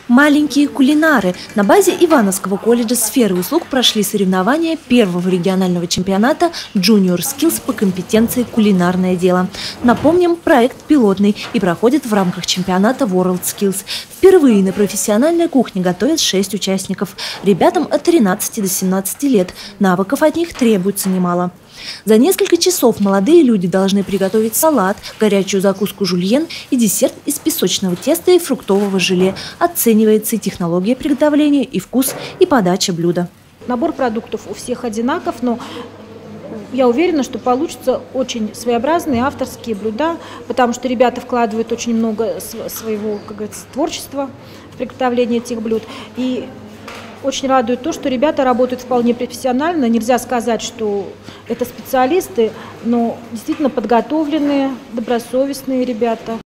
Маленькие кулинары. На базе Ивановского колледжа сферы услуг прошли соревнования первого регионального чемпионата Junior Skills по компетенции «Кулинарное дело». Напомним, проект пилотный и проходит в рамках чемпионата World Skills. Впервые на профессиональной кухне готовят 6 участников. Ребятам от 13 до 17 лет. Навыков от них требуется немало. За несколько часов молодые люди должны приготовить салат, горячую закуску жульен и десерт из песочного теста и фруктового желе. Оценивается и технология приготовления, и вкус, и подача блюда. Набор продуктов у всех одинаков, но я уверена, что получатся очень своеобразные авторские блюда, потому что ребята вкладывают очень много своего, как говорится, творчества в приготовление этих блюд. И очень радует то, что ребята работают вполне профессионально. Нельзя сказать, что это специалисты, но действительно подготовленные, добросовестные ребята.